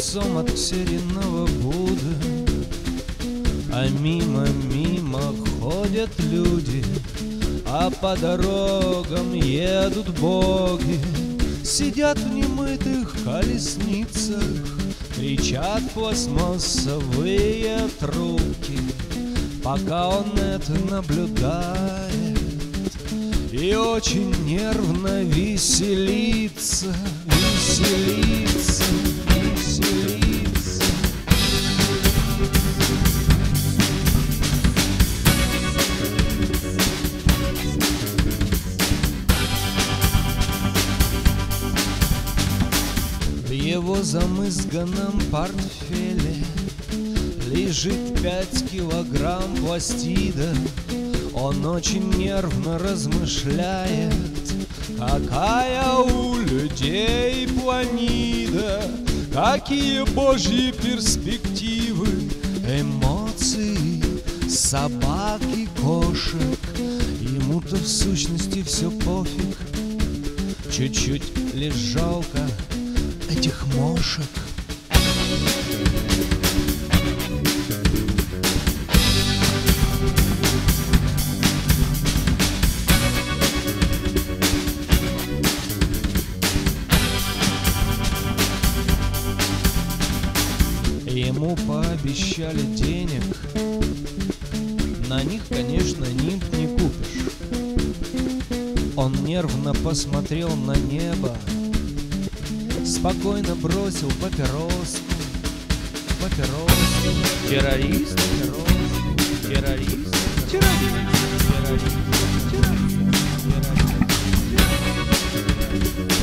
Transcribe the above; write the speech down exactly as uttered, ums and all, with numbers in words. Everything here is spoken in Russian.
лицом от серийного Будды. А мимо-мимо ходят люди, а по дорогам едут боги. Сидят в немытых колесницах, кричат пластмассовые трубки. Пока он это наблюдает и очень нервно веселится, веселится, веселится. В его замызганном портфеле лежит пять килограмм пластида. Он очень нервно размышляет, какая у людей планида, какие божьи перспективы, эмоции собак и кошек. Ему-то в сущности все пофиг, чуть-чуть лишь жалко этих мошек. Ему пообещали денег, на них, конечно, нимб не купишь. Он нервно посмотрел на небо, спокойно бросил папироску, папироску. Террорист, террорист, террорист, террорист, террорист, террорист, террорист.